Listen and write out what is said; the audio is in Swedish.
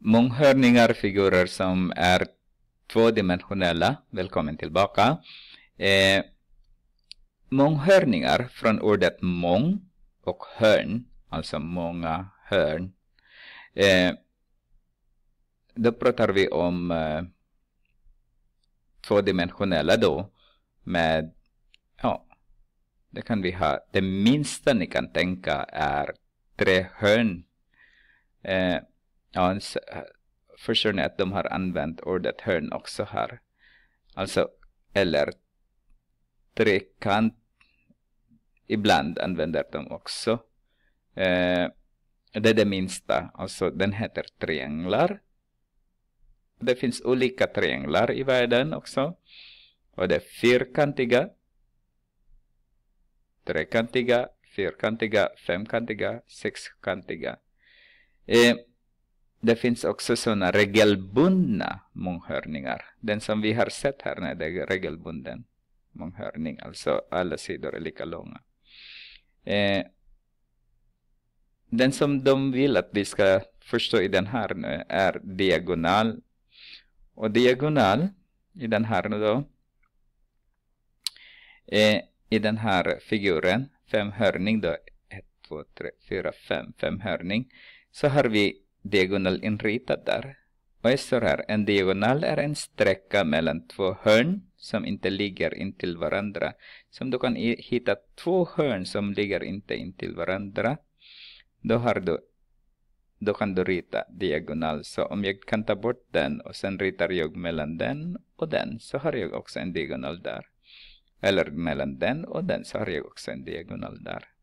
Månghörningar figurer som är tvådimensionella. Välkommen tillbaka. Månghörningar från ordet mång och hörn, alltså många hörn. Då pratar vi om tvådimensionella då med, ja, det kan vi ha. Det minsta ni kan tänka är 3 hörn. Ja, förstår ni att de har använt ordet hörn också här. Alltså, eller trekant. Ibland använder de också. Det är det minsta. Alltså, den heter trianglar. Det finns olika trianglar i världen också. Och det är fyrkantiga, trekantiga, fyrkantiga, femkantiga, sexkantiga. Det finns också sådana regelbundna månghörningar. Den som vi har sett här när det är regelbunden månghörning. Alltså alla sidor är lika långa. Den som de vill att vi ska förstå i den här nu är diagonal. Och diagonal i den här nu då. I den här figuren, 5-hörning då. 1, 2, 3, 4, 5. 5-hörning. Så har vi diagonal inritad där. Och det står här, en diagonal är en sträcka mellan 2 hörn som inte ligger intill varandra. Så om du kan hitta 2 hörn som ligger inte intill varandra, då kan du rita diagonal. Så om jag kan ta bort den och sen ritar jag mellan den och den, så har jag också en diagonal där. Eller mellan den och den, så har jag också en diagonal där.